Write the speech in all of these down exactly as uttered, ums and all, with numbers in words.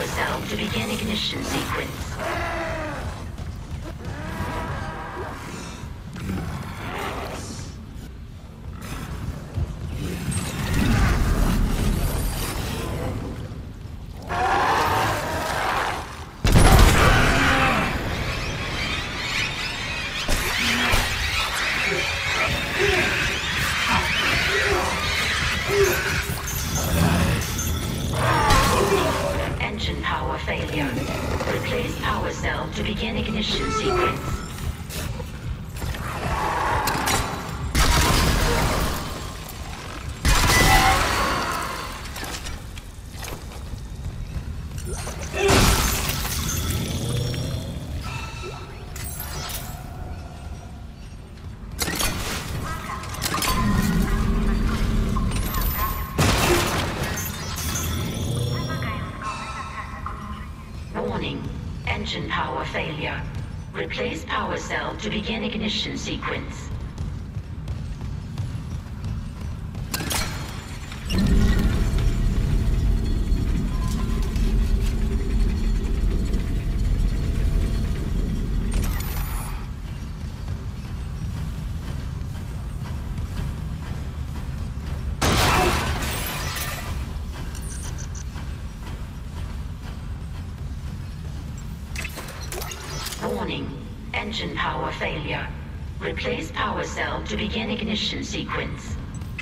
power cell to begin ignition sequence. Engine power failure. Replace power cell to begin ignition sequence. Warning. Engine power failure. Replace power cell to begin ignition sequence. Warning. Engine power failure. Replace power cell to begin ignition sequence.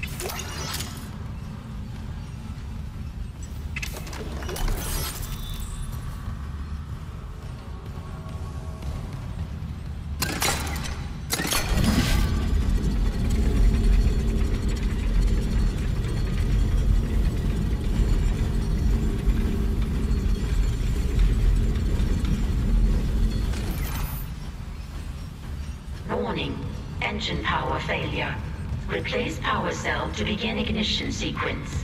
Warning. Engine power failure. Replace power cell to begin ignition sequence.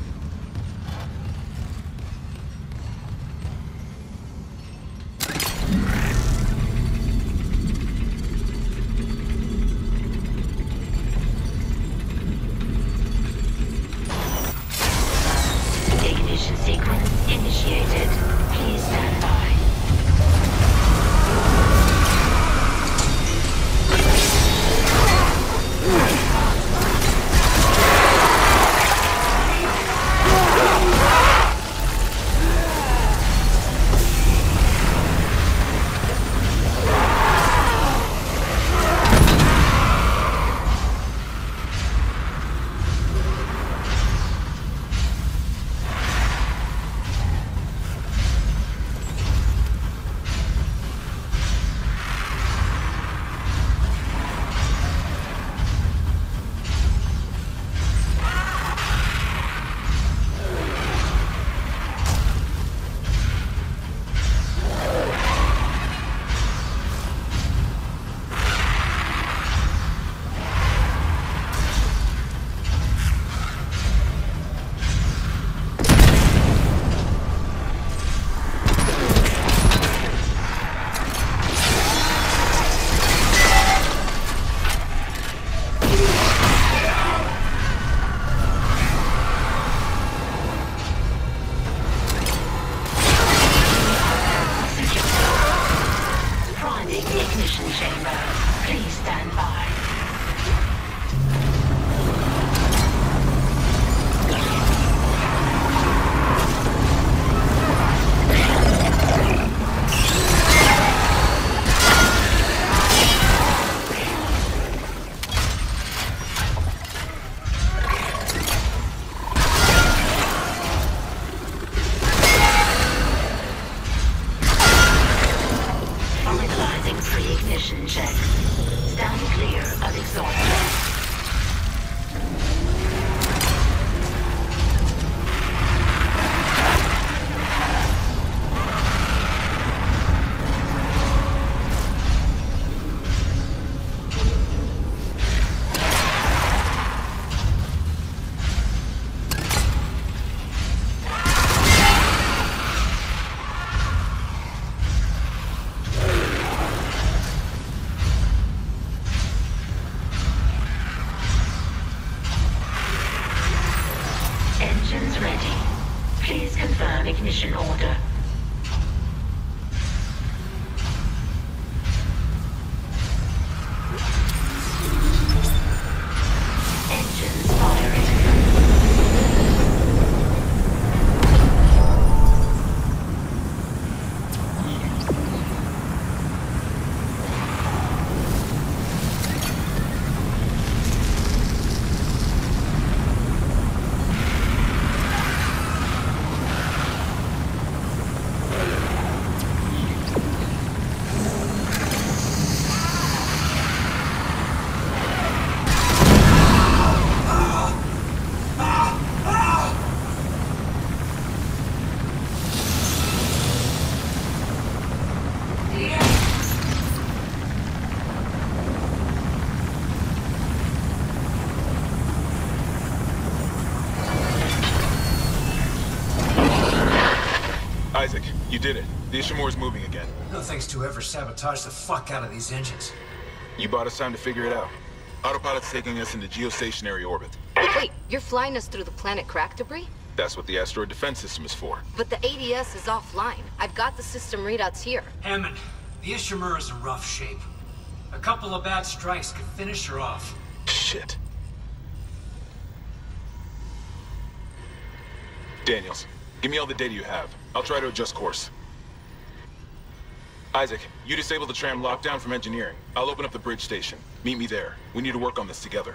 Ignition sequence initiated. Please stand by. Ignition chamber. Please stand by. Finalizing pre-ignition check. Stand clear of exhaust. Engines ready. Please confirm ignition order. Isaac, you did it. The Ishimura's moving again. No thanks to whoever sabotaged the fuck out of these engines. You bought us time to figure it out. Autopilot's taking us into geostationary orbit. Wait, you're flying us through the planet crack debris? That's what the asteroid defense system is for. But the A D S is offline. I've got the system readouts here. Hammond, the Ishimura's in rough shape. A couple of bad strikes could finish her off. Shit. Daniels, give me all the data you have. I'll try to adjust course. Isaac, you disable the tram lockdown from engineering. I'll open up the bridge station. Meet me there. We need to work on this together.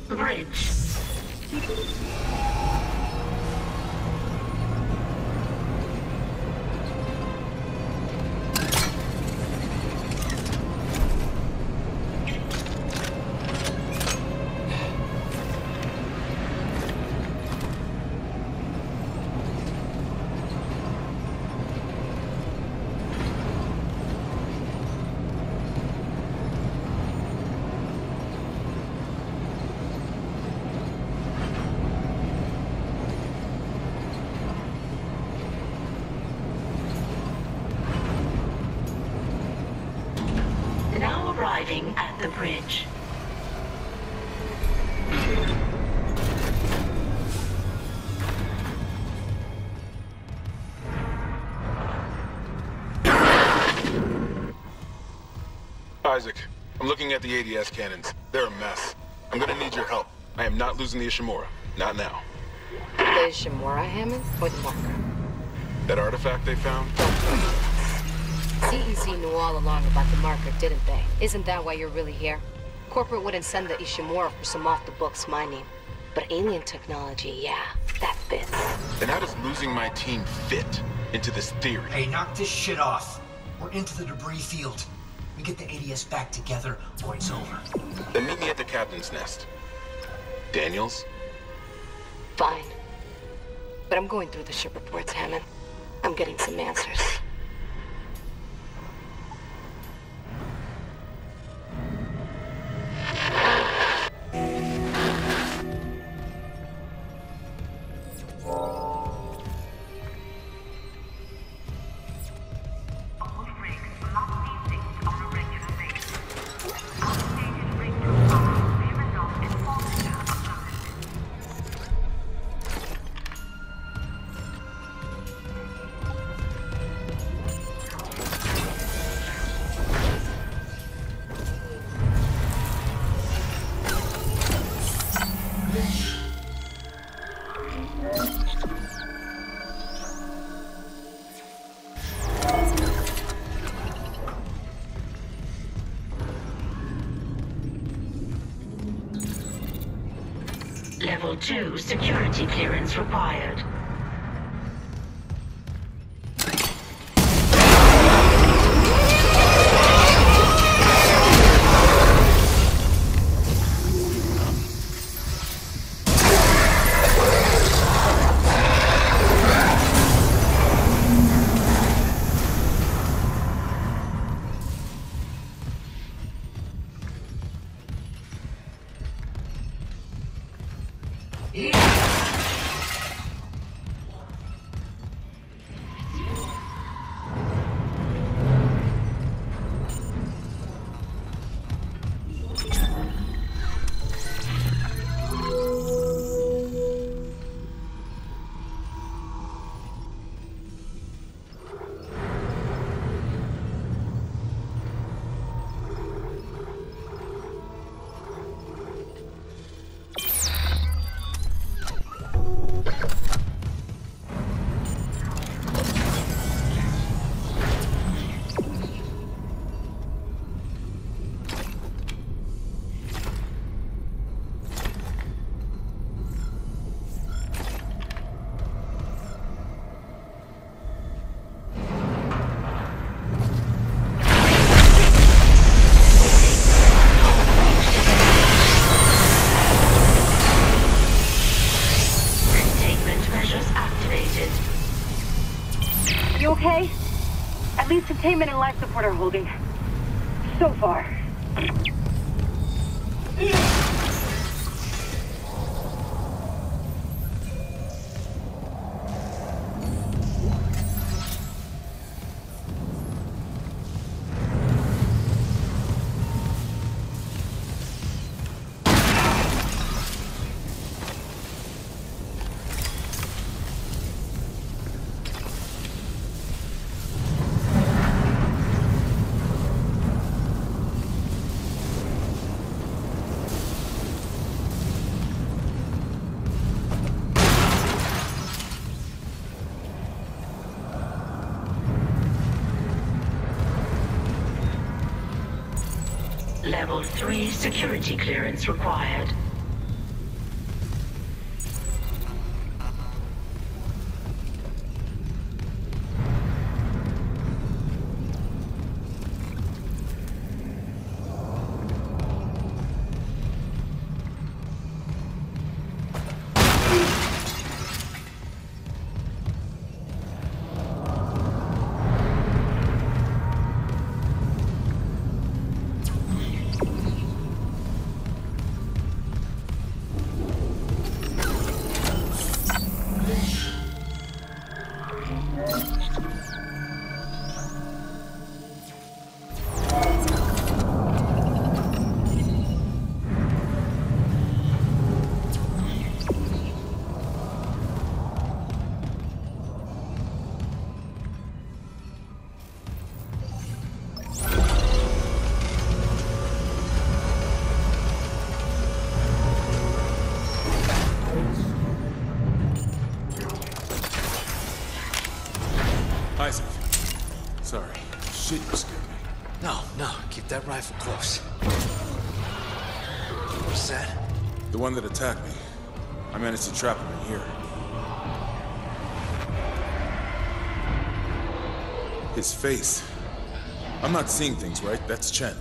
Bridge. Now arriving at the bridge. Isaac, I'm looking at the A D S cannons. They're a mess. I'm gonna need your help. I am not losing the Ishimura. Not now. The Ishimura, Hammond, or the marker? That artifact they found? C E C knew all along about the marker, didn't they? Isn't that why you're really here? Corporate wouldn't send the Ishimura for some off-the-books mining. But alien technology, yeah, that fits. Then how does losing my team fit into this theory? Hey, knock this shit off. We're into the debris field. We get the A D S back together, or it's over. Then meet me at the captain's nest. Daniels? Fine. But I'm going through the ship reports, Hammond. I'm getting some answers. Level two security clearance required. You okay? At least containment and life support are holding. So far. Level three security clearance required. that rifle close. What's that? The one that attacked me. I managed to trap him in here. His face. I'm not seeing things, right? That's Chen.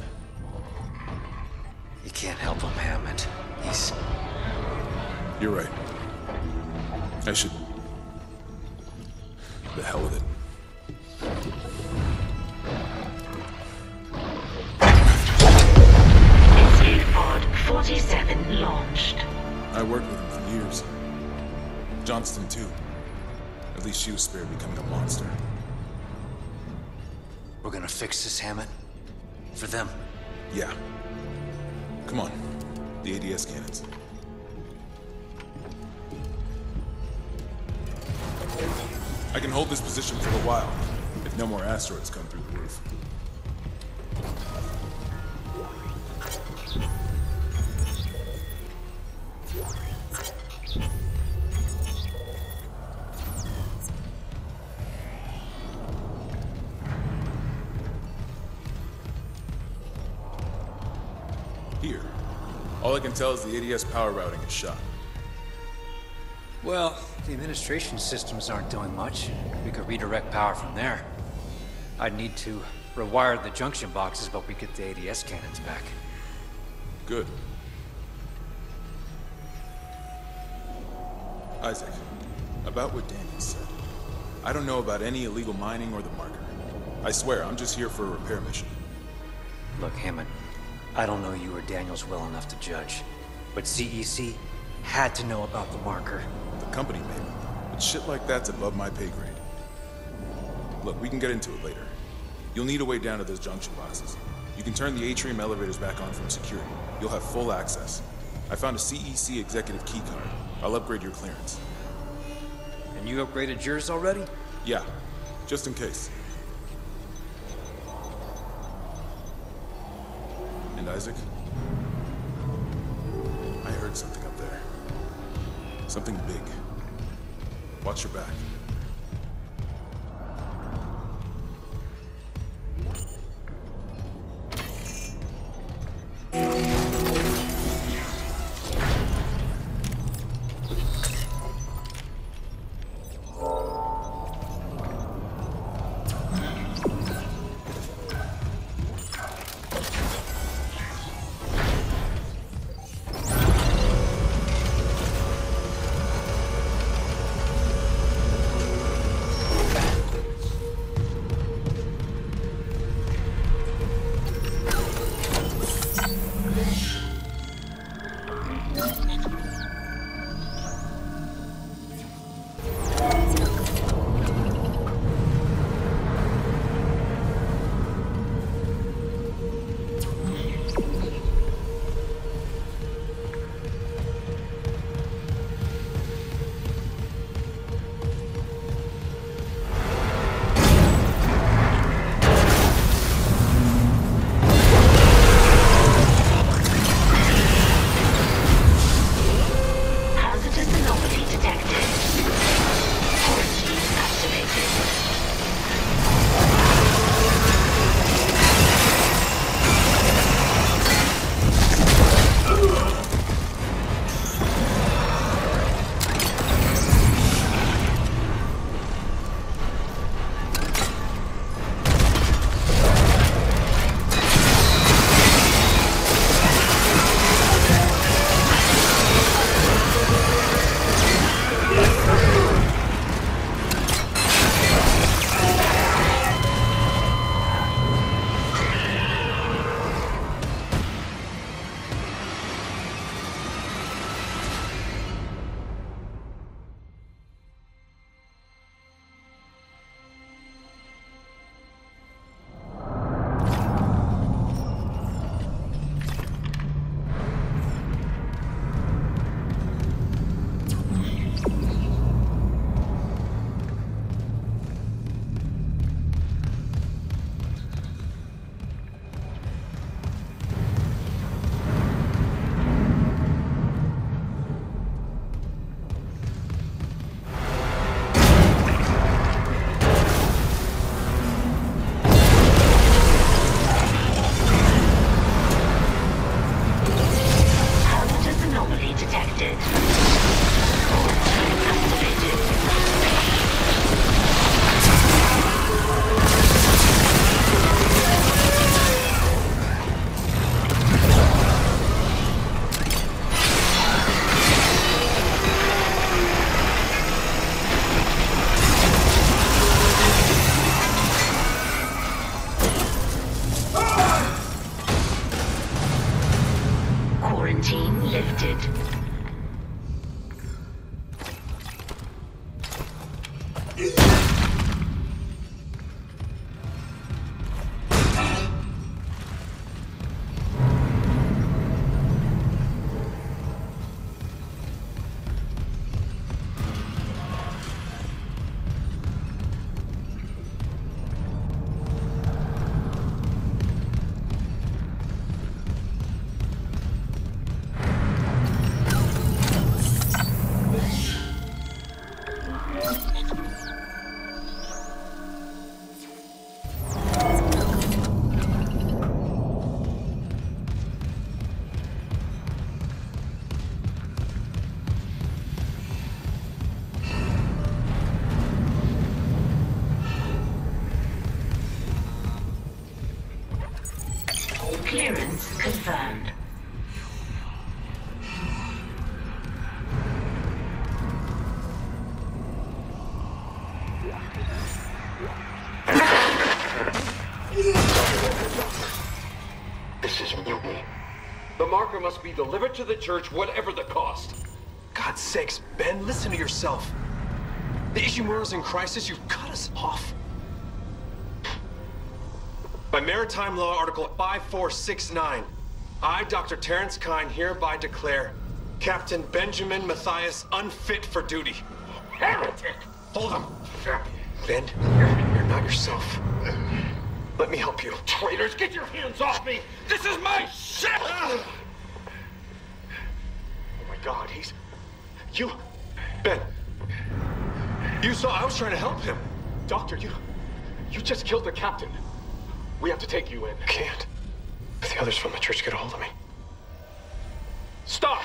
You can't help him, Hammond. He's... You're right. I should... The hell with it. Escape pod forty-seven launched. I worked with him for years. Johnston, too. At least she was spared becoming a monster. We're gonna fix this, Hammond? For them? Yeah. Come on. The A D S cannons. I can hold this position for a while, if no more asteroids come through the roof. Here. All I can tell is the A D S power routing is shot. Well, the administration systems aren't doing much. We could redirect power from there. I'd need to rewire the junction boxes, but we get the A D S cannons back. Good. Isaac, about what Daniel said. I don't know about any illegal mining or the marker. I swear, I'm just here for a repair mission. Look, Hammond, I don't know you or Daniels well enough to judge, but C E C had to know about the marker. The company maybe, but shit like that's above my pay grade. Look, we can get into it later. You'll need a way down to those junction boxes. You can turn the atrium elevators back on from security. You'll have full access. I found a C E C executive keycard. I'll upgrade your clearance. And you upgraded yours already? Yeah, just in case. And Isaac? I heard something up there. Something big. Watch your back. Quarantine lifted. Clearance confirmed. This is mutiny. The marker must be delivered to the church, whatever the cost. God's sakes, Ben, listen to yourself. The Ishimura's in crisis. You've cut us off. By Maritime Law, Article five four six nine, I, Doctor Terrence Kyne, hereby declare Captain Benjamin Mathius unfit for duty. Heretic! Hold him. Ben, you're not yourself. Let me help you. Traitors, get your hands off me! This is my ship! Oh my God, he's... You... Ben. You saw I was trying to help him. Doctor, you... You just killed the captain. We have to take you in. I can't. If the others from the church get a hold of me. Stop!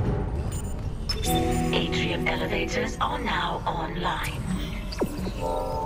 Elevators are now online.